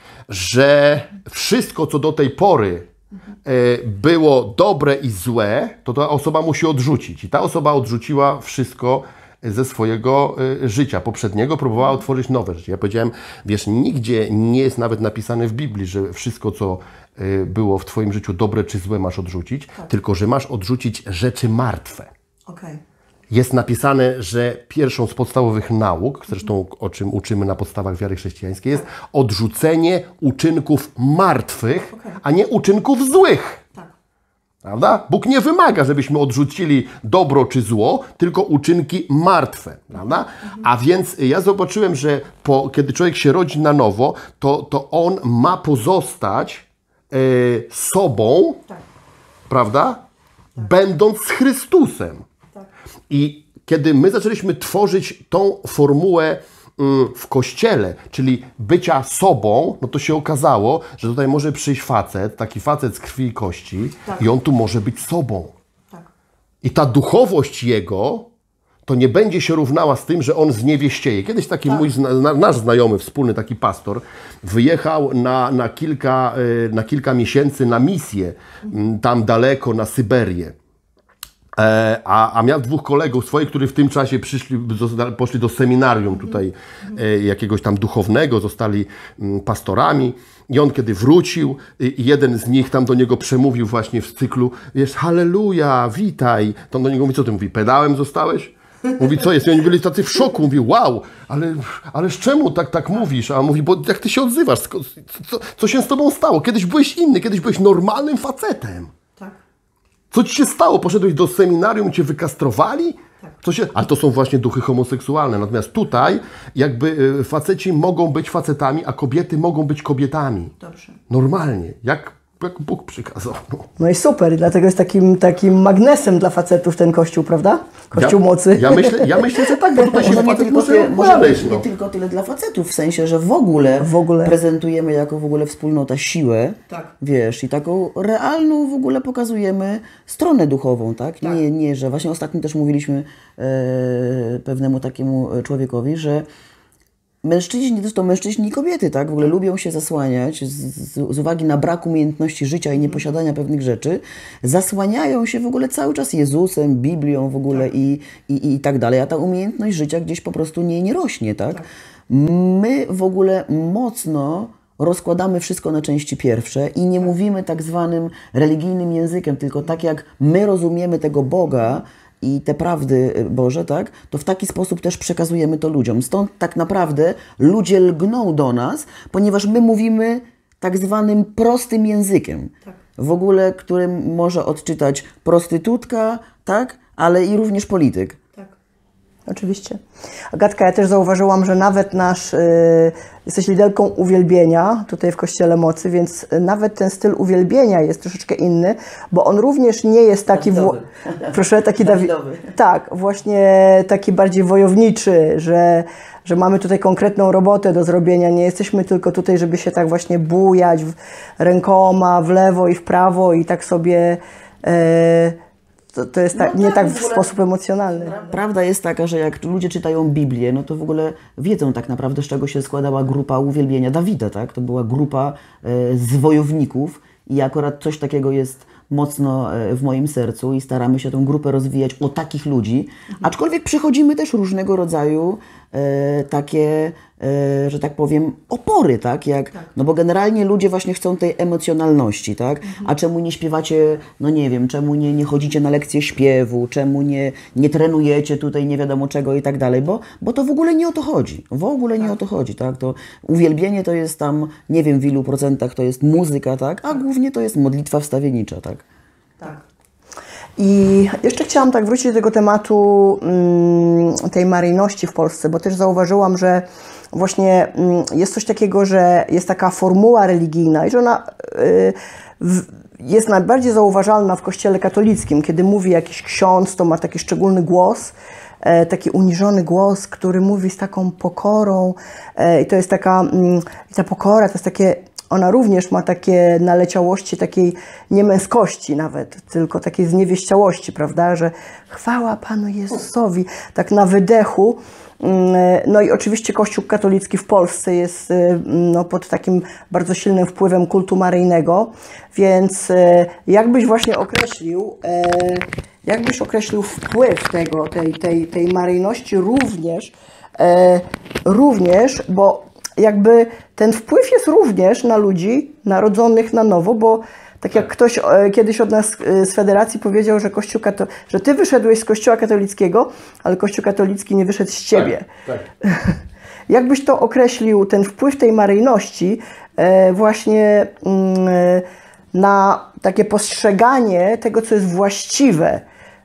że wszystko, co do tej pory e, było dobre i złe, to ta osoba musi odrzucić. I ta osoba odrzuciła wszystko ze swojego e, życia poprzedniego, próbowała otworzyć nowe życie. Ja powiedziałem, wiesz, nigdzie nie jest nawet napisane w Biblii, że wszystko, co e, było w twoim życiu dobre czy złe, masz odrzucić, tylko że masz odrzucić rzeczy martwe. Okej. Jest napisane, że pierwszą z podstawowych nauk, zresztą o czym uczymy na podstawach wiary chrześcijańskiej, jest odrzucenie uczynków martwych, a nie uczynków złych. Tak. Prawda? Bóg nie wymaga, żebyśmy odrzucili dobro czy zło, tylko uczynki martwe. Prawda? A więc ja zobaczyłem, że po, kiedy człowiek się rodzi na nowo, to, to on ma pozostać e, sobą, Tak. prawda? Będąc z Chrystusem. I kiedy my zaczęliśmy tworzyć tą formułę mm, w Kościele, czyli bycia sobą, no to się okazało, że tutaj może przyjść facet, taki facet z krwi i kości, Tak. i on tu może być sobą. Tak. I ta duchowość jego to nie będzie się równała z tym, że on zniewieścieje. Kiedyś taki mój, zna, na, nasz znajomy, wspólny taki pastor, wyjechał na, na, kilka, y, na kilka miesięcy na misję, mm, tam daleko, na Syberię. E, a, a miał dwóch kolegów swoich, którzy w tym czasie przyszli, zosta- poszli do seminarium tutaj e, jakiegoś tam duchownego, zostali mm, pastorami. I on kiedy wrócił, i jeden z nich tam do niego przemówił właśnie w cyklu, wiesz, halleluja, witaj. To on do niego mówi, co ty mówi, pedałem zostałeś? Mówi, co jest? I oni byli tacy w szoku. Mówi, wow, ale, ależ czemu tak, tak mówisz? A on mówi, bo jak ty się odzywasz? Co, co, co się z tobą stało? Kiedyś byłeś inny, kiedyś byłeś normalnym facetem. Tak. Co ci się stało? Poszedłeś do seminarium i cię wykastrowali? Co się... Ale to są właśnie duchy homoseksualne. Natomiast tutaj jakby y, faceci mogą być facetami, a kobiety mogą być kobietami. Dobrze. Normalnie. Jak, jak Bóg przykazał. No. No i super, dlatego jest takim, takim magnesem dla facetów ten kościół, prawda? Kościół ja, mocy. Ja myślę, ja myślę, że tak, bo tutaj się Może nie, facet tylko może tyle, może odnaleźć, nie no. tylko tyle dla facetów, w sensie, że w ogóle, W ogóle. prezentujemy jako w ogóle wspólnota siłę, Tak. wiesz, i taką realną w ogóle pokazujemy stronę duchową, tak? Tak. Nie, nie, że właśnie ostatnio też mówiliśmy e, pewnemu takiemu człowiekowi, że mężczyźni, to mężczyźni i kobiety, tak, w ogóle lubią się zasłaniać z, z, z uwagi na brak umiejętności życia i nieposiadania pewnych rzeczy, zasłaniają się w ogóle cały czas Jezusem, Biblią w ogóle i, i, i tak dalej, a ta umiejętność życia gdzieś po prostu nie, nie rośnie, tak? My w ogóle mocno rozkładamy wszystko na części pierwsze i nie mówimy tak zwanym religijnym językiem, tylko tak jak my rozumiemy tego Boga, i te prawdy Boże, tak, to w taki sposób też przekazujemy to ludziom. Stąd tak naprawdę ludzie lgną do nas, ponieważ my mówimy tak zwanym prostym językiem. Tak. W ogóle, którym może odczytać prostytutka, tak, ale i również polityk. Tak. Oczywiście. Agatka, ja też zauważyłam, że nawet nasz, y, jesteś liderką uwielbienia tutaj w Kościele Mocy, więc nawet ten styl uwielbienia jest troszeczkę inny, bo on również nie jest taki, Dawidowy. w, proszę, taki Dawi- Dawidowy. tak, właśnie taki bardziej wojowniczy, że, że mamy tutaj konkretną robotę do zrobienia, nie jesteśmy tylko tutaj, żeby się tak właśnie bujać w, rękoma w lewo i w prawo i tak sobie... Y, To, to jest tak, No nie tak, tak w w ogóle- sposób emocjonalny. Prawda jest taka, że jak ludzie czytają Biblię, no to w ogóle wiedzą tak naprawdę, z czego się składała grupa uwielbienia Dawida, tak? To była grupa e, z wojowników i akurat coś takiego jest mocno e, w moim sercu i staramy się tą grupę rozwijać o takich ludzi, aczkolwiek przychodzimy też różnego rodzaju e, takie e, że tak powiem, opory, tak? Jak, tak? No bo generalnie ludzie właśnie chcą tej emocjonalności, tak? Mhm. A czemu nie śpiewacie, no nie wiem, czemu nie, nie chodzicie na lekcje śpiewu, czemu nie, nie trenujecie tutaj nie wiadomo czego i tak dalej, bo, bo to w ogóle nie o to chodzi. W ogóle nie tak. o to chodzi, tak? To uwielbienie to jest tam, nie wiem w ilu procentach to jest muzyka, tak? A głównie to jest modlitwa wstawiennicza, tak? Tak. I jeszcze chciałam tak wrócić do tego tematu mm, tej maryjności w Polsce, bo też zauważyłam, że właśnie mm, jest coś takiego, że jest taka formuła religijna i że ona y, w, jest najbardziej zauważalna w kościele katolickim. Kiedy mówi jakiś ksiądz, to ma taki szczególny głos, e, taki uniżony głos, który mówi z taką pokorą e, i to jest taka, mm, i ta pokora to jest takie, ona również ma takie naleciałości takiej niemęskości nawet, tylko takiej zniewieściałości, prawda, że chwała Panu Jezusowi, tak na wydechu. No i oczywiście Kościół katolicki w Polsce jest no, pod takim bardzo silnym wpływem kultu maryjnego, więc jakbyś właśnie określił, jakbyś określił wpływ tego, tej, tej, tej maryjności również, również, bo jakby ten wpływ jest również na ludzi narodzonych na nowo, bo tak jak ktoś kiedyś od nas z Federacji powiedział, że, Kościół kato... że ty wyszedłeś z Kościoła katolickiego, ale Kościół katolicki nie wyszedł z ciebie. Tak, tak. Jakbyś to określił, ten wpływ tej maryjności właśnie na takie postrzeganie tego, co jest właściwe,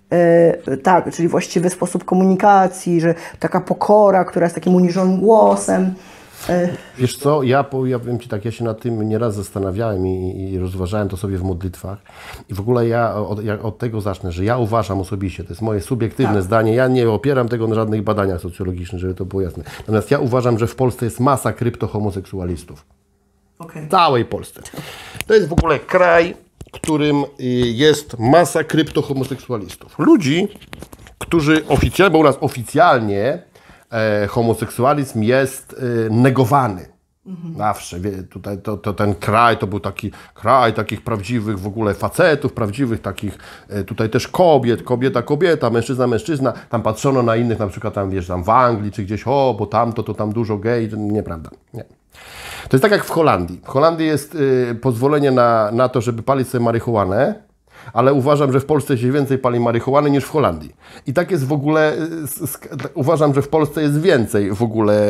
tak, czyli właściwy sposób komunikacji, że taka pokora, która jest takim uniżonym głosem. Wiesz co, ja powiem Ci tak, ja się nad tym nieraz zastanawiałem i, i rozważałem to sobie w modlitwach i w ogóle ja od, ja od tego zacznę, że ja uważam osobiście, to jest moje subiektywne tak. zdanie, ja nie opieram tego na żadnych badaniach socjologicznych, żeby to było jasne. Natomiast ja uważam, że w Polsce jest masa kryptohomoseksualistów. Okay. W całej Polsce. To jest w ogóle kraj, w którym jest masa kryptohomoseksualistów. Ludzi, którzy oficjalnie, bo u nas oficjalnie E, homoseksualizm jest e, negowany. Mhm. Zawsze. Wie, tutaj to, to, ten kraj to był taki kraj takich prawdziwych w ogóle facetów, prawdziwych takich e, tutaj też kobiet, kobieta, kobieta, mężczyzna, mężczyzna. Tam patrzono na innych, na przykład tam, wiesz, tam w Anglii czy gdzieś, o, bo tamto, to tam dużo gej. Nieprawda. Nie. To jest tak jak w Holandii. W Holandii jest e, pozwolenie na, na to, żeby palić sobie marihuanę, ale uważam, że w Polsce się więcej pali marihuany niż w Holandii. I tak jest w ogóle, uważam, że w Polsce jest więcej w ogóle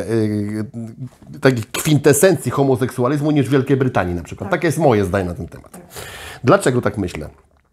yy, takich kwintesencji homoseksualizmu niż w Wielkiej Brytanii na przykład. Tak. Takie jest moje zdanie na ten temat. Dlaczego tak myślę?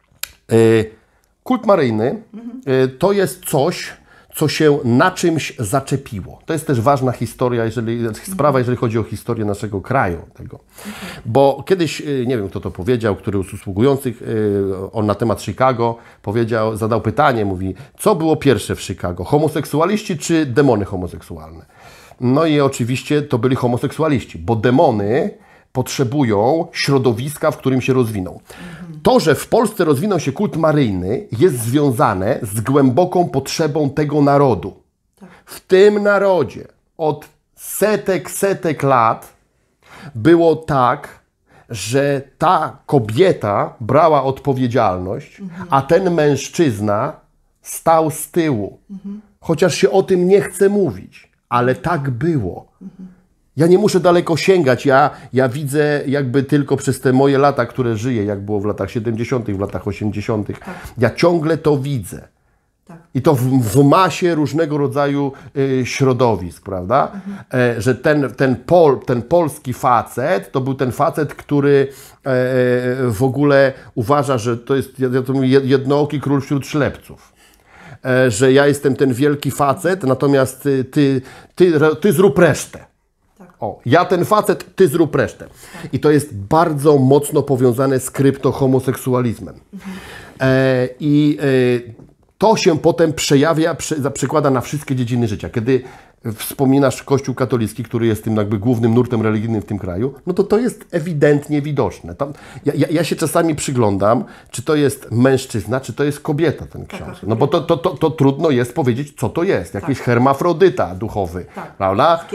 Yy, kult maryjny yy, to jest coś, co się na czymś zaczepiło. To jest też ważna historia, jeżeli, sprawa, jeżeli chodzi o historię naszego kraju. Tego. Bo kiedyś, nie wiem kto to powiedział, który z usługujących, on na temat Chicago powiedział, zadał pytanie, mówi, co było pierwsze w Chicago, homoseksualiści czy demony homoseksualne? No i oczywiście to byli homoseksualiści, bo demony potrzebują środowiska, w którym się rozwiną. To, że w Polsce rozwinął się kult maryjny, jest związane z głęboką potrzebą tego narodu. Tak. W tym narodzie od setek, setek lat było tak, że ta kobieta brała odpowiedzialność, mhm. a ten mężczyzna stał z tyłu. Mhm. Chociaż się o tym nie chce mówić, ale tak było. Mhm. Ja nie muszę daleko sięgać, ja, ja widzę jakby tylko przez te moje lata, które żyję, jak było w latach siedemdziesiątych, w latach osiemdziesiątych. Tak. Ja ciągle to widzę. Tak. I to w, w masie różnego rodzaju y, środowisk, prawda? Mhm. E, że ten, ten, pol, ten polski facet, to był ten facet, który e, w ogóle uważa, że to jest, ja to mówię, jednooki król wśród ślepców. E, że ja jestem ten wielki facet, natomiast ty, ty, ty, ty zrób resztę. O, ja ten facet, ty zrób resztę. I to jest bardzo mocno powiązane z kryptohomoseksualizmem. Mhm. E, I e, to się potem przejawia, prze, przekłada na wszystkie dziedziny życia. Kiedy wspominasz Kościół katolicki, który jest tym jakby głównym nurtem religijnym w tym kraju, no to to jest ewidentnie widoczne. Tam, ja, ja, ja się czasami przyglądam, czy to jest mężczyzna, czy to jest kobieta, ten ksiądz. No bo to, to, to, to trudno jest powiedzieć, co to jest. Jakiś tak. hermafrodyta duchowy, tak. prawda?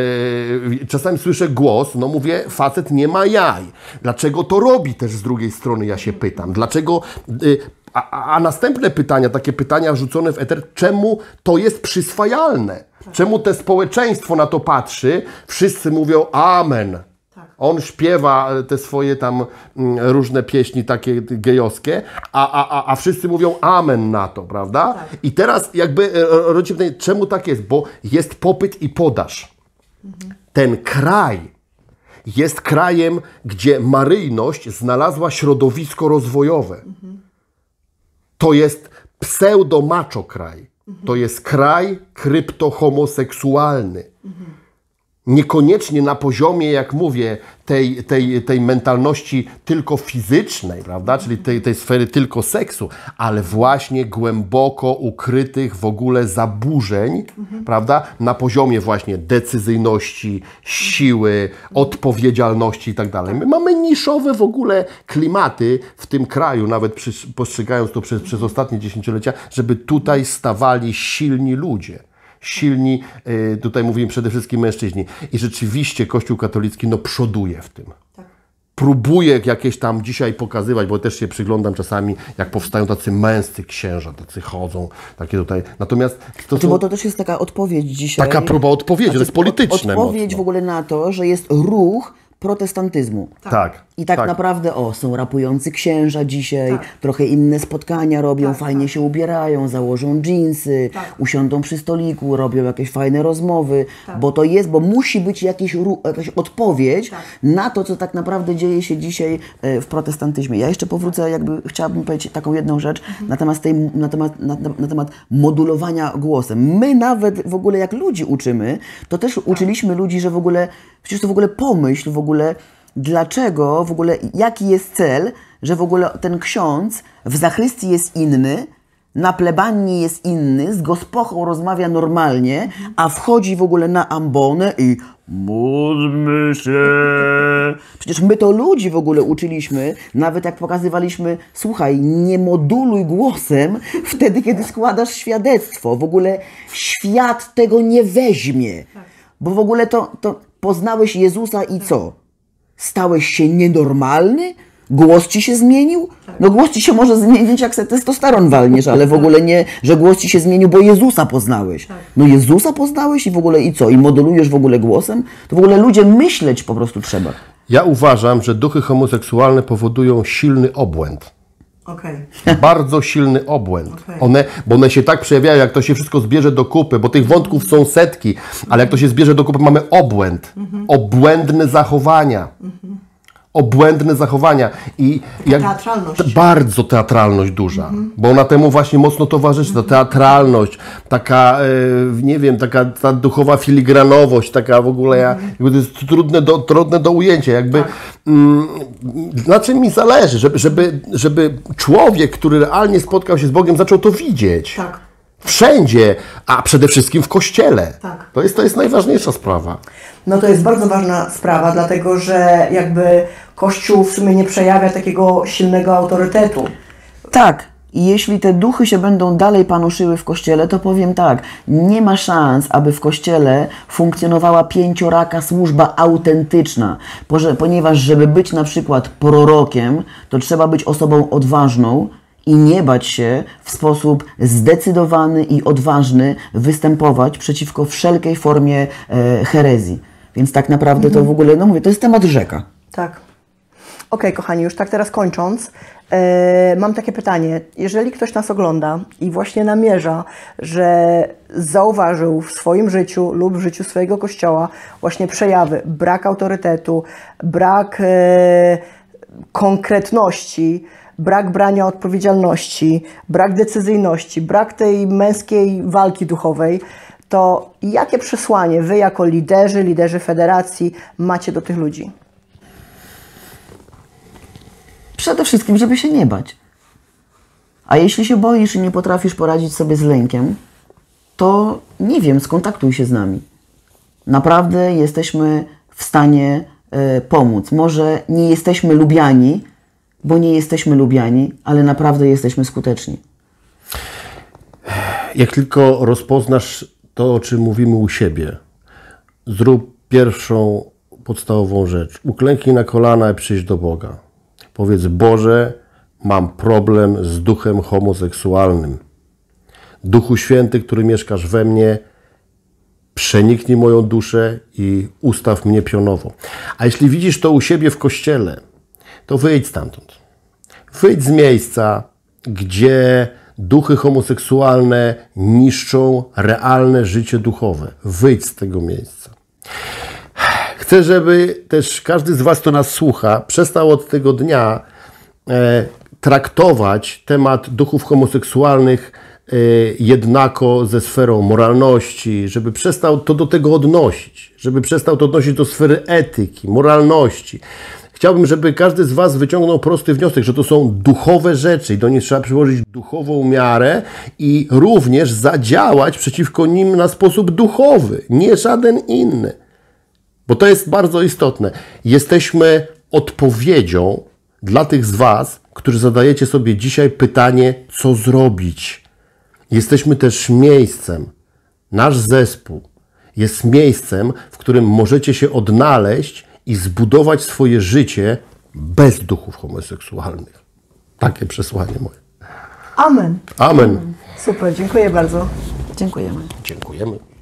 E, czasami słyszę głos, no mówię, facet nie ma jaj. Dlaczego to robi też z drugiej strony, ja się pytam. Dlaczego... Y, A, a następne pytania, takie pytania rzucone w eter, czemu to jest przyswajalne? Czemu te społeczeństwo na to patrzy? Wszyscy mówią amen. On śpiewa te swoje tam różne pieśni takie gejowskie, a, a, a, a wszyscy mówią amen na to, prawda? Tak. I teraz jakby rodzi pytanie, czemu tak jest? Bo jest popyt i podaż. Mhm. Ten kraj jest krajem, gdzie maryjność znalazła środowisko rozwojowe. Mhm. To jest pseudo-macho kraj. Mhm. To jest kraj krypto-homoseksualny. Mhm. Niekoniecznie na poziomie, jak mówię, tej, tej, tej mentalności tylko fizycznej, prawda, czyli tej, tej sfery tylko seksu, ale właśnie głęboko ukrytych w ogóle zaburzeń, mhm. prawda, na poziomie właśnie decyzyjności, siły, odpowiedzialności i tak dalej. My mamy niszowe w ogóle klimaty w tym kraju, nawet przy, postrzegając to przez, przez ostatnie dziesięciolecia, żeby tutaj stawali silni ludzie. Silni, tutaj mówimy przede wszystkim mężczyźni. I rzeczywiście Kościół katolicki no przoduje w tym. Tak. Próbuje jakieś tam dzisiaj pokazywać, bo też się przyglądam czasami, jak powstają tacy męscy księża, tacy chodzą, takie tutaj. Natomiast to znaczy, są... bo to też jest taka odpowiedź dzisiaj. Taka próba odpowiedzi, znaczy, to jest polityczne. Odpowiedź mocno. w ogóle na to, że jest ruch protestantyzmu. Tak. tak. I tak, tak naprawdę, o, są rapujący księża dzisiaj, tak. trochę inne spotkania robią, tak, fajnie tak. się ubierają, założą dżinsy, tak. usiądą przy stoliku, robią jakieś fajne rozmowy, tak. bo to jest, bo musi być jakiś, jakaś odpowiedź tak. na to, co tak naprawdę dzieje się dzisiaj w protestantyzmie. Ja jeszcze powrócę, jakby chciałabym powiedzieć taką jedną rzecz mhm. na temat, tej, na, temat, na, na temat modulowania głosem. My nawet w ogóle jak ludzi uczymy, to też tak. uczyliśmy ludzi, że w ogóle, przecież to w ogóle pomyśl w ogóle, dlaczego w ogóle, jaki jest cel, że w ogóle ten ksiądz w zachrystii jest inny, na plebanii jest inny, z gospochą rozmawia normalnie, a wchodzi w ogóle na ambonę i módlmy się. Przecież my to ludzi w ogóle uczyliśmy, nawet jak pokazywaliśmy, słuchaj, nie moduluj głosem wtedy, kiedy składasz świadectwo. W ogóle świat tego nie weźmie, bo w ogóle to, to poznałeś Jezusa i co? Stałeś się nienormalny? Głos ci się zmienił? No głos ci się może zmienić, jak se testosteron walniesz, ale w ogóle nie, że głos ci się zmienił, bo Jezusa poznałeś. No Jezusa poznałeś i w ogóle i co? I modulujesz w ogóle głosem? To w ogóle ludzie myśleć po prostu trzeba. Ja uważam, że duchy homoseksualne powodują silny obłęd. Okay. Bardzo silny obłęd. Okay. One, bo one się tak przejawiają, jak to się wszystko zbierze do kupy, bo tych wątków są setki, ale jak to się zbierze do kupy, mamy obłęd. Mm-hmm. Obłędne zachowania. Mm-hmm. Obłędne zachowania. I jak, teatralność. Bardzo teatralność duża, mm-hmm. bo ona temu właśnie mocno towarzyszy, ta teatralność, taka, e, nie wiem, taka ta duchowa filigranowość, taka w ogóle, ja, jakby to jest trudne do, trudne do ujęcia, jakby tak. mm, na czym mi zależy, żeby, żeby, żeby człowiek, który realnie spotkał się z Bogiem, zaczął to widzieć. Tak. Wszędzie, a przede wszystkim w Kościele. Tak. To jest, to jest najważniejsza sprawa. No to jest bardzo ważna sprawa, dlatego że jakby Kościół w sumie nie przejawia takiego silnego autorytetu. Tak. I jeśli te duchy się będą dalej panoszyły w Kościele, to powiem tak, nie ma szans, aby w Kościele funkcjonowała pięcioraka służba autentyczna, ponieważ żeby być na przykład prorokiem, to trzeba być osobą odważną, i nie bać się w sposób zdecydowany i odważny występować przeciwko wszelkiej formie e, herezji. Więc tak naprawdę mhm. to w ogóle, no mówię, to jest temat rzeka. Tak. Okej, okay, kochani, już tak teraz kończąc, e, mam takie pytanie. Jeżeli ktoś nas ogląda i właśnie namierza, że zauważył w swoim życiu lub w życiu swojego kościoła właśnie przejawy, brak autorytetu, brak e, konkretności, brak brania odpowiedzialności, brak decyzyjności, brak tej męskiej walki duchowej, to jakie przesłanie Wy jako liderzy, liderzy federacji macie do tych ludzi? Przede wszystkim, żeby się nie bać. A jeśli się boisz i nie potrafisz poradzić sobie z lękiem, to nie wiem, skontaktuj się z nami. Naprawdę jesteśmy w stanie y, pomóc. Może nie jesteśmy lubiani, bo nie jesteśmy lubiani, ale naprawdę jesteśmy skuteczni. Jak tylko rozpoznasz to, o czym mówimy u siebie, zrób pierwszą podstawową rzecz. Uklęknij na kolana i przyjdź do Boga. Powiedz: Boże, mam problem z duchem homoseksualnym. Duchu Święty, który mieszkasz we mnie, przeniknij moją duszę i ustaw mnie pionowo. A jeśli widzisz to u siebie w kościele, to wyjdź stamtąd. Wyjdź z miejsca, gdzie duchy homoseksualne niszczą realne życie duchowe. Wyjdź z tego miejsca. Chcę, żeby też każdy z Was, kto nas słucha, przestał od tego dnia e, traktować temat duchów homoseksualnych e, jednako ze sferą moralności, żeby przestał to do tego odnosić, żeby przestał to odnosić do sfery etyki, moralności. Chciałbym, żeby każdy z Was wyciągnął prosty wniosek, że to są duchowe rzeczy i do nich trzeba przyłożyć duchową miarę i również zadziałać przeciwko nim na sposób duchowy, nie żaden inny. Bo to jest bardzo istotne. Jesteśmy odpowiedzią dla tych z Was, którzy zadajecie sobie dzisiaj pytanie, co zrobić. Jesteśmy też miejscem, nasz zespół jest miejscem, w którym możecie się odnaleźć i zbudować swoje życie bez duchów homoseksualnych. Takie przesłanie moje. Amen. Amen. Super, dziękuję bardzo. Dziękujemy. Dziękujemy.